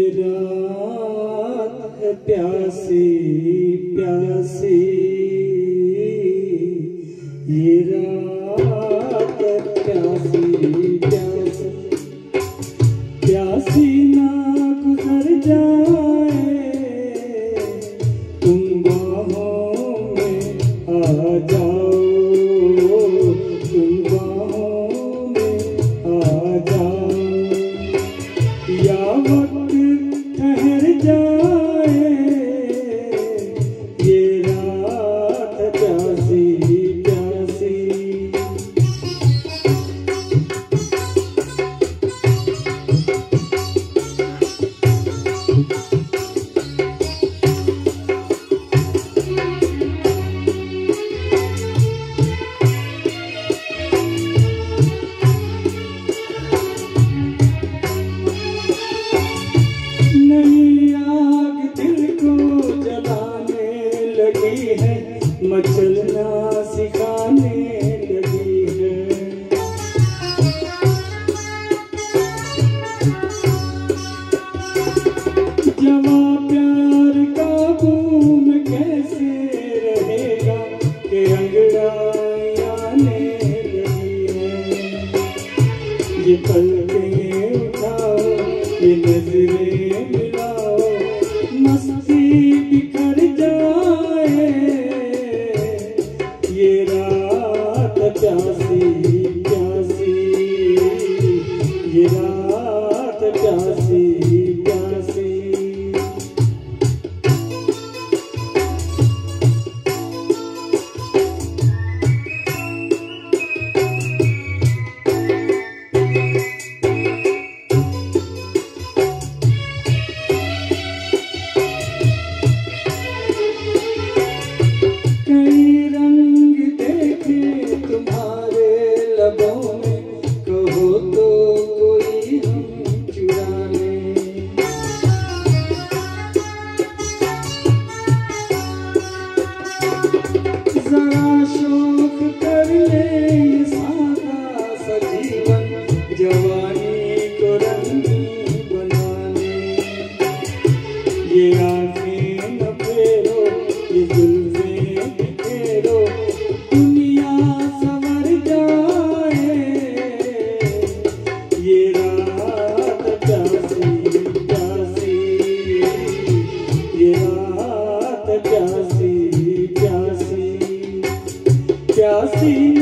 रात है प्यासी प्यासी, ये रात है प्यासी प्यासी, प्यासी ना गुजर जाए तुम बाहों में आ जाओ, तुम बाहों में आ जाओ, या वक्त ठहर जाए ये रात प्यासी प्यासी। मचलना सिखाने लगी है, जवा प्यार काबू में कैसे रहेगा कि अंगड़ाई आने लगी है। ये पलकें उठाओ, ये नजरें मिलाओ, मस्ती बिखर जाए ये रात प्यासी प्यासी, ये रात प्यासी प्यासी। तुम्हारे लबों में कहो तो कोई हम चुरा ले, जरा शौक कर ले ये सादा सा जीवन, जवानी को रंगीन बना ले। ये आँखें न फेरो, ये जुल्फें बिखेरो, दुनिया संवर जाए ये रात प्यासी प्यासी, ये रात प्यासी प्यासी प्यासी।